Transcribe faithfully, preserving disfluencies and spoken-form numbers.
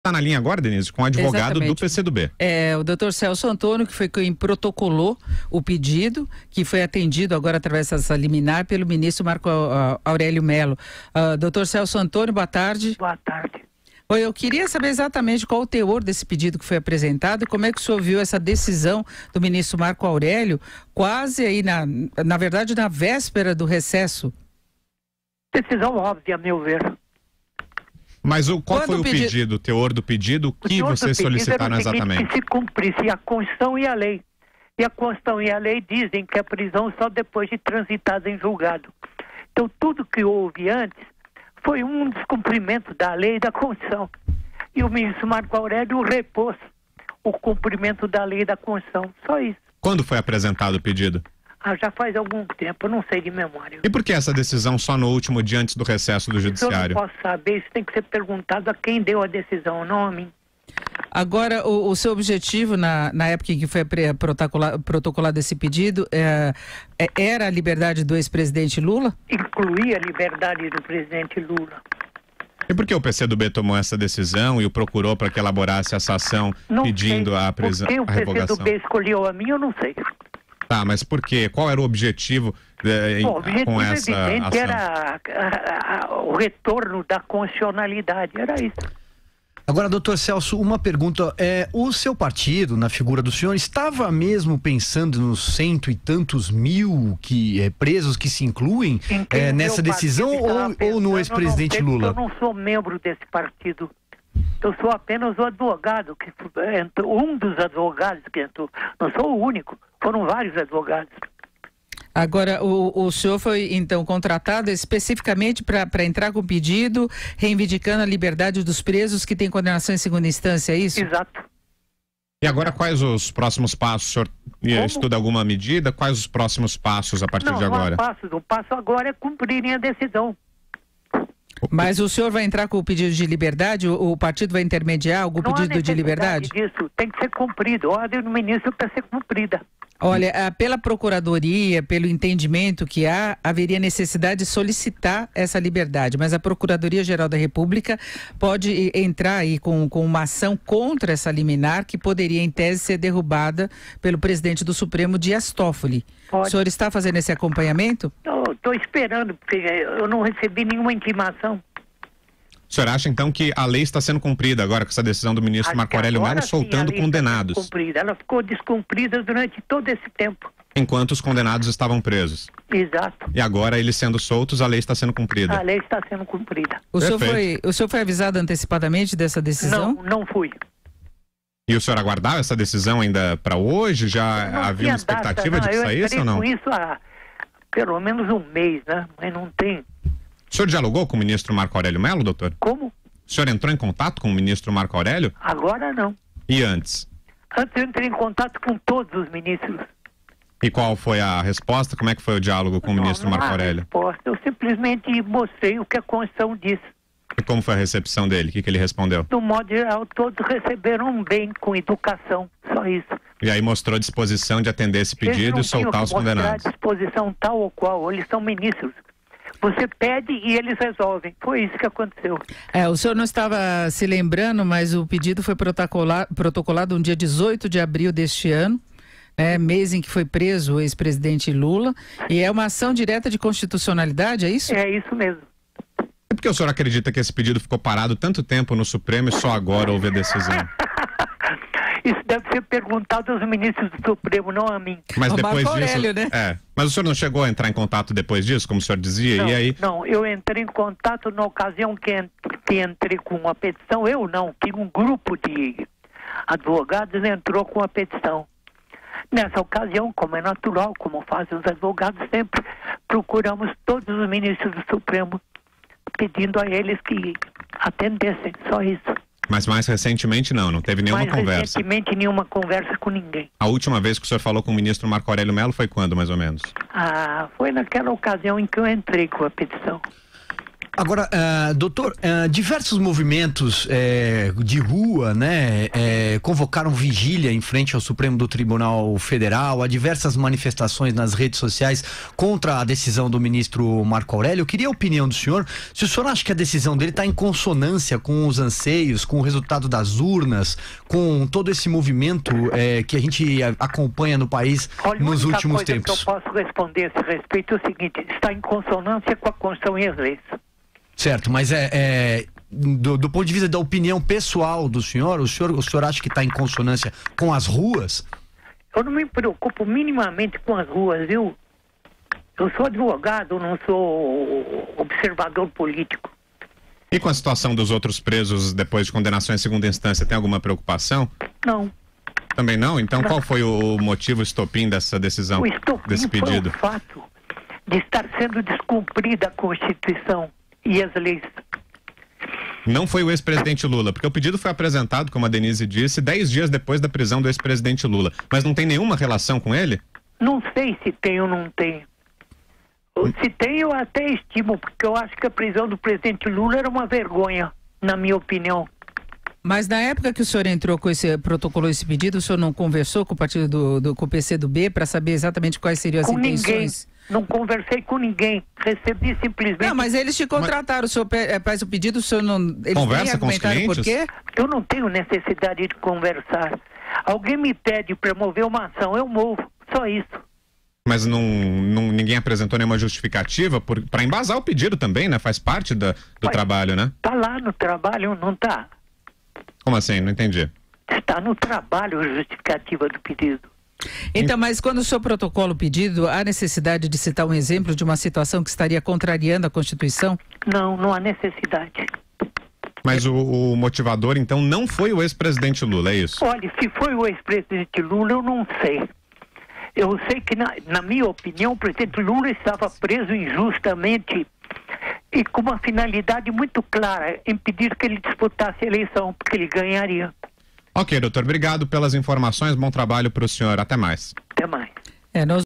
Está na linha agora, Denise, com o advogado Exatamente. do P C do B. É, o doutor Celso Antônio, que foi quem protocolou o pedido, que foi atendido agora através dessa liminar pelo ministro Marco Aurélio Mello. Uh, doutor Celso Antônio, boa tarde. Boa tarde. Oi, eu queria saber exatamente qual o teor desse pedido que foi apresentado e como é que o senhor viu essa decisão do ministro Marco Aurélio, quase aí, na, na verdade, na véspera do recesso. Decisão óbvia, a meu ver. Mas o, qual Quando foi o pedi... pedido, o teor do pedido, o que vocês solicitaram exatamente? Que se cumprisse a Constituição e a lei. E a Constituição e a lei dizem que a prisão só depois de transitada em julgado. Então tudo que houve antes foi um descumprimento da lei e da Constituição. E o ministro Marco Aurélio repôs o cumprimento da lei e da Constituição. Só isso. Quando foi apresentado o pedido? Ah, já faz algum tempo, eu não sei de memória. E por que essa decisão só no último dia antes do recesso do judiciário? Eu não posso saber, isso tem que ser perguntado a quem deu a decisão, não a mim. Agora, o, o seu objetivo na, na época em que foi protocolado, protocolado esse pedido é, é, era a liberdade do ex-presidente Lula? Incluir a liberdade do presidente Lula. E por que o P C do B tomou essa decisão e o procurou para que elaborasse essa ação não pedindo sei. a prisão, a revogação? Por que o P C do B escolheu a mim, eu não sei. Tá, mas por quê? Qual era o objetivo, eh, Bom, o objetivo com essa evidente ação? Era a, a, a, o retorno da constitucionalidade, era isso. Agora, doutor Celso, uma pergunta. É, o seu partido, na figura do senhor, estava mesmo pensando nos cento e tantos mil que, é, presos que se incluem é, nessa decisão ou, ou no ex-presidente Lula? Eu não sou membro desse partido. Eu sou apenas o advogado, que um dos advogados que entrou. Não sou o único, foram vários advogados. Agora, o, o senhor foi, então, contratado especificamente para entrar com o pedido, reivindicando a liberdade dos presos que têm condenação em segunda instância, é isso? Exato. E agora, quais os próximos passos? O senhor Como? estuda alguma medida? Quais os próximos passos a partir não, de agora? Não, passos. O passo agora é cumprirem a decisão. Mas o senhor vai entrar com o pedido de liberdade? O, o partido vai intermediar algum não pedido de liberdade? Disso. Tem que ser cumprido. A ordem do ministro para ser cumprida. Olha, pela Procuradoria, pelo entendimento que há, haveria necessidade de solicitar essa liberdade, mas a Procuradoria-Geral da República pode entrar aí com, com uma ação contra essa liminar que poderia, em tese, ser derrubada pelo presidente do Supremo, Dias Toffoli. Pode. O senhor está fazendo esse acompanhamento? Estou esperando, porque eu não recebi nenhuma intimação. O senhor acha, então, que a lei está sendo cumprida agora com essa decisão do ministro Marco Aurélio Mello soltando condenados? Está cumprida. Ela ficou descumprida durante todo esse tempo. Enquanto os condenados estavam presos. Exato. E agora, eles sendo soltos, a lei está sendo cumprida. A lei está sendo cumprida. O senhor foi, o senhor foi avisado antecipadamente dessa decisão? Não, não fui. E o senhor aguardava essa decisão ainda para hoje? Já havia uma expectativa data, de que saísse ou não? Eu entrei com isso há pelo menos um mês, né? Mas não tem... O senhor dialogou com o ministro Marco Aurélio Mello, doutor? Como? O senhor entrou em contato com o ministro Marco Aurélio? Agora não. E antes? Antes eu entrei em contato com todos os ministros. E qual foi a resposta? Como é que foi o diálogo com não, o ministro não Marco há Aurélio? Resposta. Eu simplesmente mostrei o que a Constituição diz. E como foi a recepção dele? O que, que ele respondeu? No modo geral, todos receberam bem com educação. Só isso. E aí mostrou disposição de atender esse pedido e soltar os condenados. Disposição tal ou qual. Eles são ministros. Você pede e eles resolvem. Foi isso que aconteceu. É, o senhor não estava se lembrando, mas o pedido foi protocolado, protocolado no dia dezoito de abril deste ano, né, mês em que foi preso o ex-presidente Lula. E é uma ação direta de constitucionalidade, é isso? É isso mesmo. E por que o senhor acredita que esse pedido ficou parado tanto tempo no Supremo e só agora houve a decisão? Isso deve ser perguntado aos ministros do Supremo, não a mim. Mas depois Marco disso, Aurélio, né? é. Mas o senhor não chegou a entrar em contato depois disso, como o senhor dizia? Não, e aí? não, eu entrei em contato na ocasião que, que entrei com uma petição. Eu não, que um grupo de advogados entrou com a petição. Nessa ocasião, como é natural, como fazem os advogados sempre, procuramos todos os ministros do Supremo pedindo a eles que atendessem, só isso. Mas mais recentemente não, não teve nenhuma mais conversa. recentemente nenhuma conversa com ninguém. A última vez que o senhor falou com o ministro Marco Aurélio Mello foi quando, mais ou menos? Ah, foi naquela ocasião em que eu entrei com a petição. Agora, uh, doutor, uh, diversos movimentos é, de rua, né, é, convocaram vigília em frente ao Supremo do Tribunal Federal, há diversas manifestações nas redes sociais contra a decisão do ministro Marco Aurélio. Eu queria a opinião do senhor, se o senhor acha que a decisão dele está em consonância com os anseios, com o resultado das urnas, com todo esse movimento é, que a gente acompanha no país Olha, nos últimos coisa tempos. Que eu posso responder a esse respeito é o seguinte: está em consonância com a Constituição e as leis. Certo, mas é, é do, do ponto de vista da opinião pessoal do senhor, o senhor, o senhor acha que está em consonância com as ruas? Eu não me preocupo minimamente com as ruas, viu? Eu sou advogado, não sou observador político. E com a situação dos outros presos depois de condenação em segunda instância, tem alguma preocupação? Não. Também não? Então não. Qual foi o motivo, o estopim dessa decisão, o estopim desse pedido? Foi o fato de estar sendo descumprida a Constituição e as leis. Não foi o ex-presidente Lula, porque o pedido foi apresentado, como a Denise disse, dez dias depois da prisão do ex-presidente Lula. Mas não tem nenhuma relação com ele? Não sei se tem ou não tem. Se tem, eu até estimo, porque eu acho que a prisão do presidente Lula era uma vergonha, na minha opinião. Mas na época que o senhor entrou com esse, protocolou esse pedido, o senhor não conversou com o partido do, do com o P C do B para saber exatamente quais seriam as com intenções? Ninguém. Não conversei com ninguém. Recebi simplesmente... Não, mas eles te contrataram, mas... o senhor faz o pedido, o senhor não... Eles conversa com os clientes? Por quê? Eu não tenho necessidade de conversar. Alguém me pede para mover uma ação, eu movo. Só isso. Mas não, não, ninguém apresentou nenhuma justificativa para embasar o pedido também, né? Faz parte da, do Mas trabalho, né? Tá lá no trabalho, não tá? Como assim? Não entendi. Está no trabalho a justificativa do pedido. Então, mas quando o senhor protocola o pedido, há necessidade de citar um exemplo de uma situação que estaria contrariando a Constituição? Não, não há necessidade. Mas o, o motivador, então, não foi o ex-presidente Lula, é isso? Olha, se foi o ex-presidente Lula, eu não sei. Eu sei que, na, na minha opinião, o presidente Lula estava preso injustamente e com uma finalidade muito clara, impedir que ele disputasse a eleição, porque ele ganharia. Ok, doutor, obrigado pelas informações, bom trabalho para o senhor, até mais. Até mais. É, nós